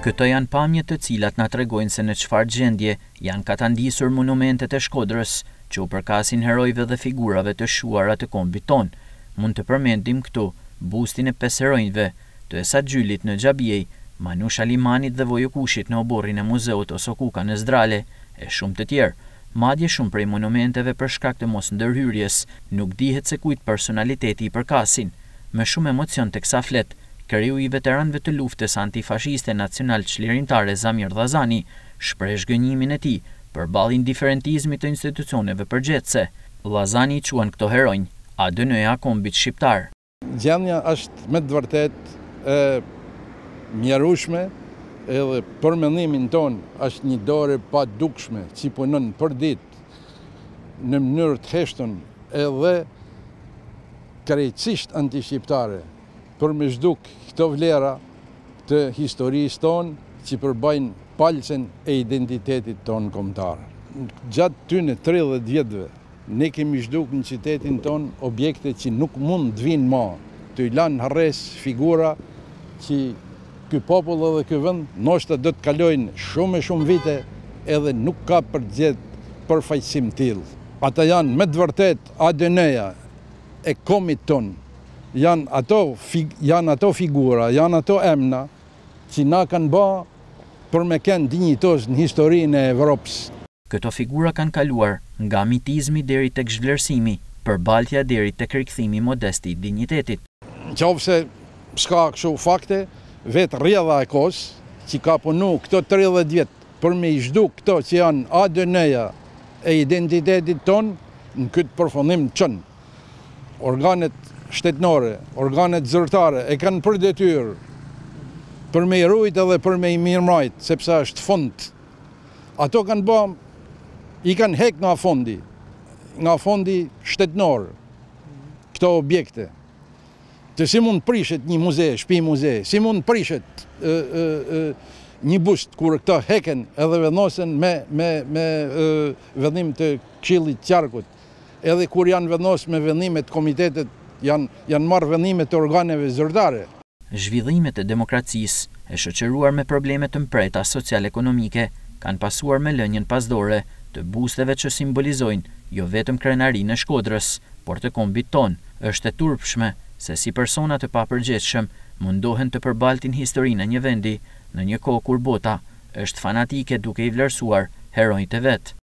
Këto janë pamje të cilat na tregojnë se në çfarë gjendje janë katandisur monumentet e Shkodrës, që u përkasin herojve dhe figurave të shuara të kombit ton. Mund të përmendim këtu bustin e 5 heronjve, të Esat Gjylit në Xhabiej, Manush Alimanit dhe Vojo Kushit në oborrin e muzeut Osokuka në Zdrale, e shumë të tjerë. Madje shumë prej monumenteve për shkak të mos ndërhyrjes, nuk dihet se kujt personaliteti i përkasin. Me shumë emocion teksa flet, kreu i veteranëve të luftës antifashiste nacional çlirimtare Zamir Dhazani shpreh zhgënjimin e tij përballë indiferentizmit të institucioneve përgjithëse. Dhazani i quan këto heronj ADN-ja kombit shqiptar. Gjendja është me të vërtetë e mjerueshme, edhe për mendimin ton është një dorë pa dukshme që punon për ditë në mënyrë të heshtun edhe krejtësisht antishqiptare për me zhduk këto vlera të historisë tonë që përbajnë palcen e identitetit tonë kombëtar. Gjatë tyne 30 vjetëve ne kemi zhduk në qytetin tonë objekte që nuk mund të vinë ma, të i lanë harres figura që ky popull edhe ky vend ndoshta do të kalojnë shumë vite edhe nuk ka përgjegjë për fajsim tillë. Ata janë me të vërtet ADN-ja e kombit ton. Janë ato figura, janë ato emna që na kanë bë për me kenë dinjitoz në historinë e Evropës. Këto figura kanë kaluar nga mitizmi deri tek zhvlerësimi, përballtja deri tek rikthimi modest i dinjitetit. Nëse s'ka kështu fakte, vetë rrjedha e kohës që ka punu këto 30 vjetë për me i zhduk këto që janë ADN-ja e identitetit ton, në këtë përfundim çon. Organet shtetnore, organet zyrtare e kanë për detyrë për me i rujt edhe për me i mirëmbrojt, sepse është fund. Ato kanë bë, i kanë hek nga fondi shtetnor, këto objekte. Të si mund prishet një muze, shtëpi muze, si mund prishet një bust kur këta heken edhe vendosen me vendim të Këshillit të Qarkut, edhe kur janë vendosur me vendimet komitetet, janë marrë vendimet të organeve zyrtare. Zhvillimet e demokracisë, e shoqëruar me probleme të mpreta social-ekonomike, kanë pasuar me lënien pasdore të busteve që simbolizojnë jo vetëm krenarinë e Shkodrës, por të kombit ton. Është e turpshme se si persona të papërgjithshëm mundohen të përbaltin historinë e një vendi në një kohë kur bota është fanatike duke i vlerësuar heronjtë e vet.